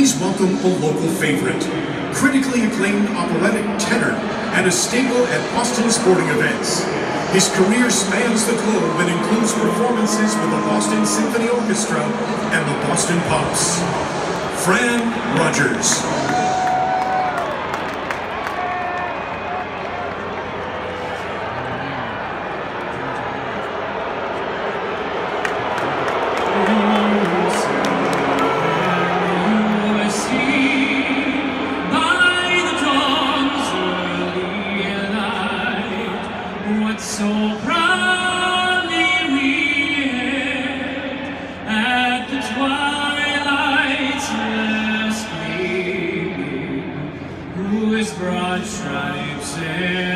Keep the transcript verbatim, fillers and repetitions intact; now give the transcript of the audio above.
please welcome a local favorite, critically acclaimed operatic tenor, and a staple at Boston sporting events. His career spans the globe and includes performances with the Boston Symphony Orchestra and the Boston Pops. Fran Rogers. So proudly we hailed at the twilight's last gleaming, whose broad stripes